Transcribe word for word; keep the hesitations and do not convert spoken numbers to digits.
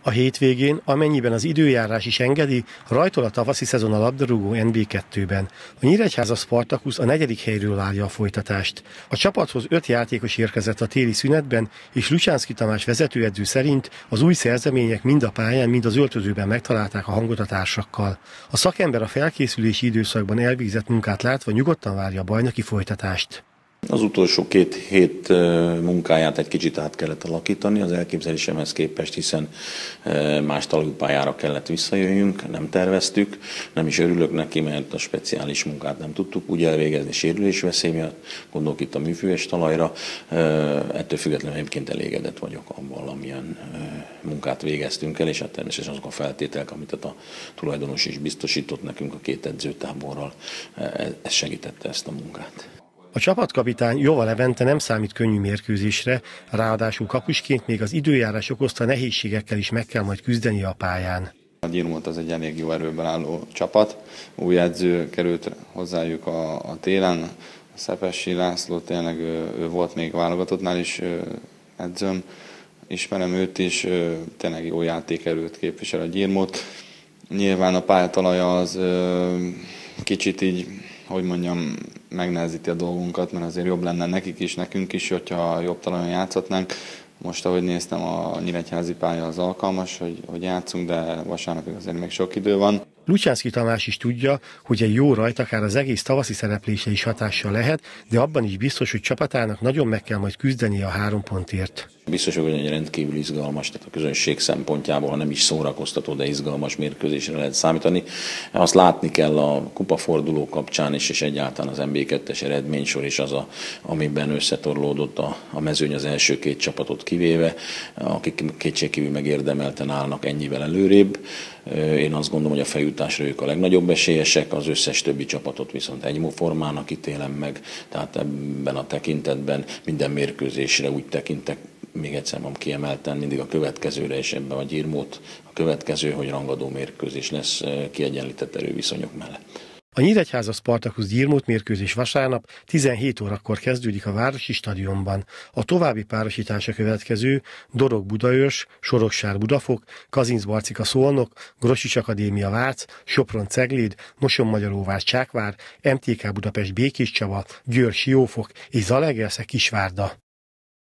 A hétvégén, amennyiben az időjárás is engedi, rajtol a tavaszi szezon a labdarúgó en bé kettőben. A Nyíregyháza Spartacus a negyedik helyről várja a folytatást. A csapathoz öt játékos érkezett a téli szünetben, és Lucsánszky Tamás vezetőedző szerint az új szerzemények mind a pályán, mind az öltözőben megtalálták a hangot a társakkal. A szakember a felkészülési időszakban elvégzett munkát látva nyugodtan várja a bajnoki folytatást. Az utolsó két hét munkáját egy kicsit át kellett alakítani az elképzelésemhez képest, hiszen más talajpályára kellett visszajöjjünk, nem terveztük, nem is örülök neki, mert a speciális munkát nem tudtuk úgy elvégezni sérülésveszély miatt, gondolok itt a műfüves talajra, ettől függetlenül egyébként elégedett vagyok abban, amilyen munkát végeztünk el, és hát természetesen azok a feltételek, amit a tulajdonos is biztosított nekünk a két edzőtáborral, ez segítette ezt a munkát. A csapatkapitány Jova Levente nem számít könnyű mérkőzésre, ráadásul kapusként még az időjárás okozta nehézségekkel is meg kell majd küzdeni a pályán. A Gyirmót az egy elég jó erőben álló csapat. Új edző került hozzájuk a, a télen, a Szepessy László, tényleg ő, ő volt még válogatottnál is edzőm. Ismerem őt is, tényleg jó játékerőt képvisel a Gyirmót. Nyilván a pályatalaja az kicsit így, hogy mondjam, megnehezíti a dolgunkat, mert azért jobb lenne nekik is, nekünk is, hogyha jobb talajon játszhatnánk. Most, ahogy néztem, a nyíregyházi pálya az alkalmas, hogy, hogy játszunk, de vasárnapig azért még sok idő van. Lucsánszky Tamás is tudja, hogy egy jó rajt akár az egész tavaszi szereplése is hatással lehet, de abban is biztos, hogy csapatának nagyon meg kell majd küzdenie a három pontért. Biztos, hogy egy rendkívül izgalmas, tehát a közönség szempontjából, ha nem is szórakoztató, de izgalmas mérkőzésre lehet számítani. Azt látni kell a kupaforduló kapcsán is, és egyáltalán az en bé kettes eredménysor is az, a, amiben összetorlódott a, a mezőny az első két csapatot kivéve, akik kétségkívül megérdemelten állnak ennyivel előrébb. Én azt gondolom, hogy a feljutásra ők a legnagyobb esélyesek, az összes többi csapatot viszont egyformának ítélem meg, tehát ebben a tekintetben minden mérkőzésre úgy tekintek, még egyszer mondom kiemelten, mindig a következőre, és ebben a Gyirmót a következő, hogy rangadó mérkőzés lesz kiegyenlített erőviszonyok mellett. A Nyíregyháza Spartacus Gyirmót mérkőzés vasárnap tizenhét órakor kezdődik a Városi Stadionban. A további párosítása következő Dorog Budaörs, Soroksár Budafok, Kazincbarcika Szolnok, Grosics Akadémia Vác, Sopron Cegléd, Moson-Magyaróvár Csákvár, em té ká Budapest Békéscsaba, Győr Siófok és Zalaegerszeg Kisvárda.